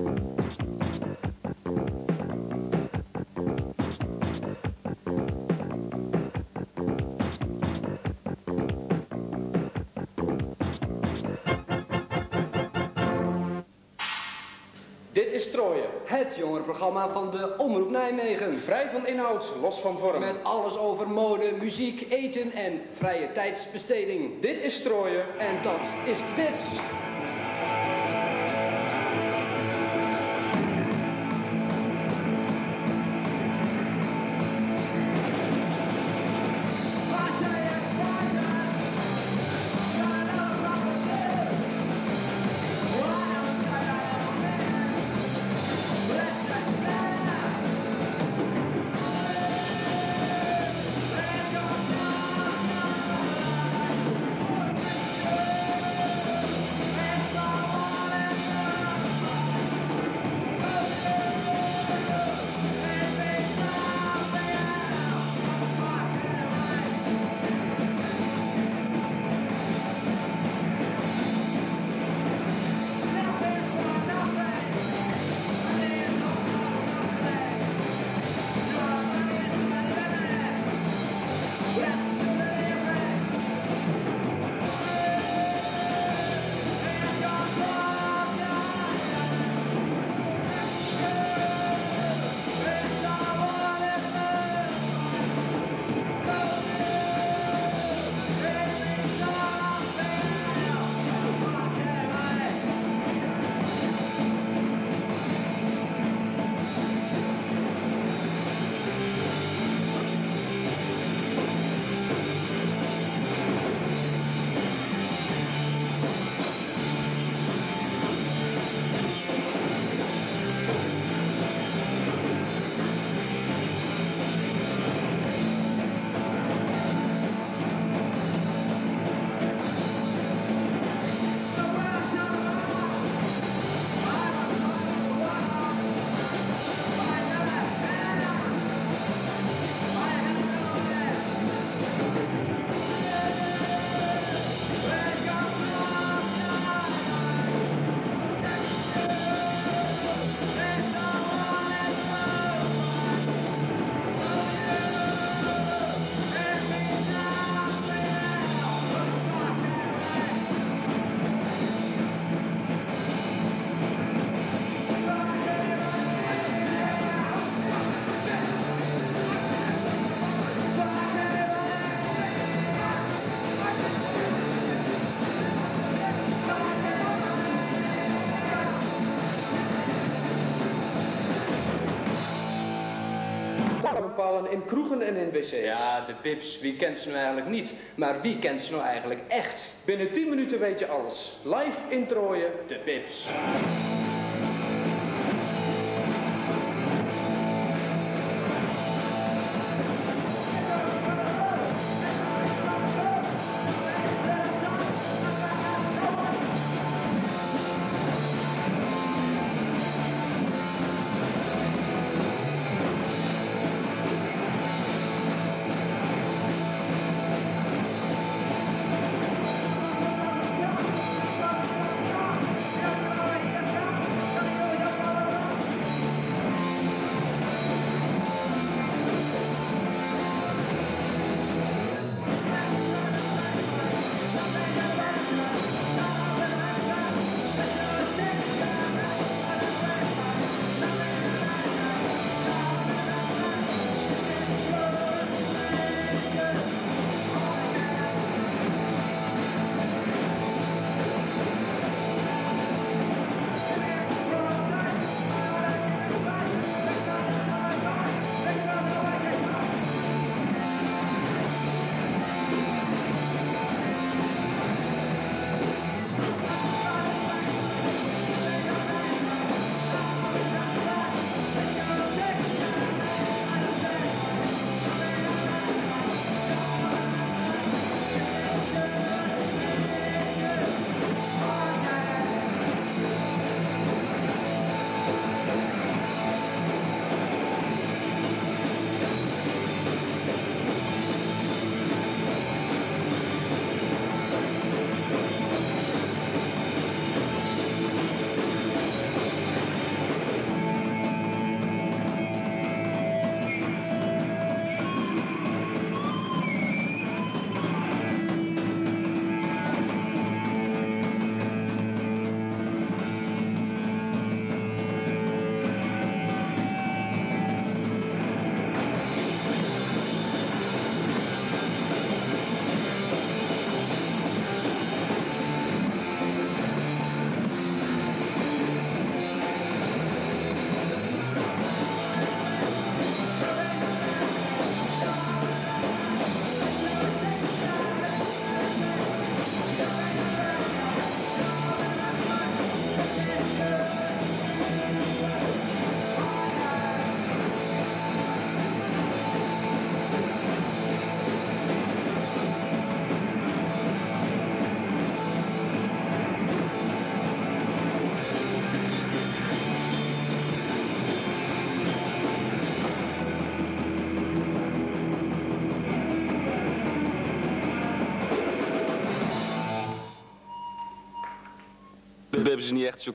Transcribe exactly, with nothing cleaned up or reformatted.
Dit is Troje, het jongerenprogramma van de Omroep Nijmegen. Vrij van inhoud, los van vorm. Met alles over mode, muziek, eten en vrije tijdsbesteding. Dit is Troje en dat is Bips. Bepalen in kroegen en in wc's. Ja, de Bips, wie kent ze nou eigenlijk niet? Maar wie kent ze nou eigenlijk echt? Binnen tien minuten weet je alles. Live in Troje, de Bips. Bips is niet echt zo